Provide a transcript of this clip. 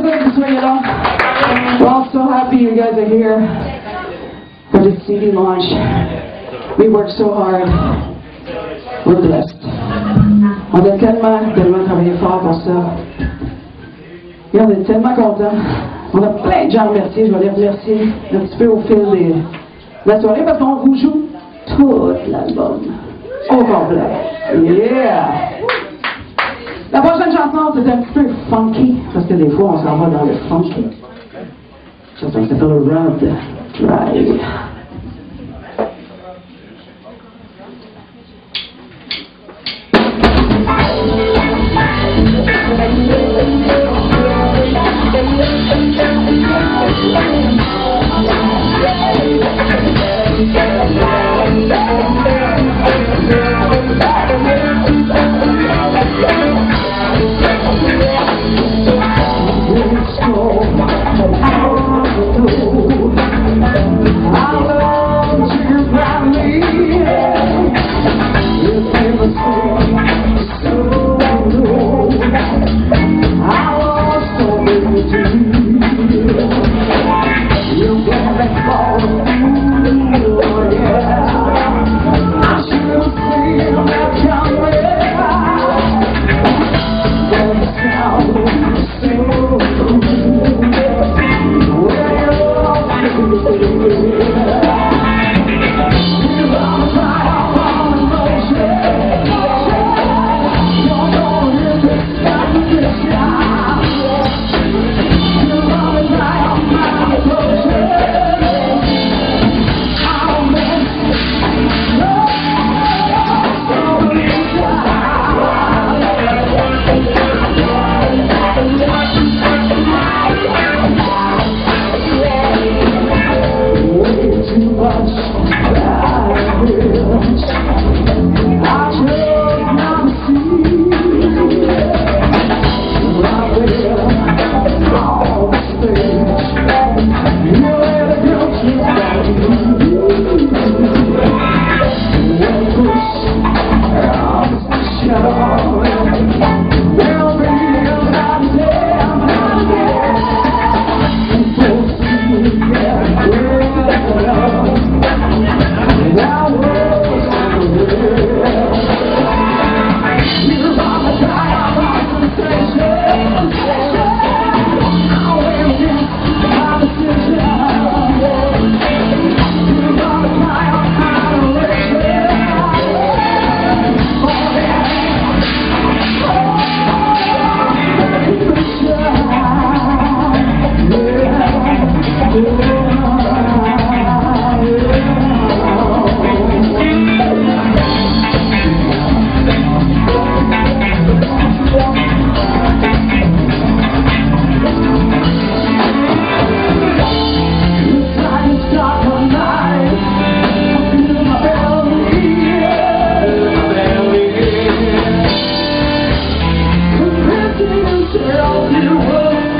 good que vous soyez là. We're all so happy you guys are here for this CD launch. We worked so hard. We're blessed. On a tellement travaillé fort pour ça. Et on est tellement contents. On a plein de gens à remercier. Je vais les remercier un petit peu au fil de la soirée parce qu'on vous joue tout l'album au complet. Yeah! La prochaine chanson, c'est un petit peu funky, parce que des fois, on s'en va dans le funky. Ça s'appelle Road Drive. Tell you what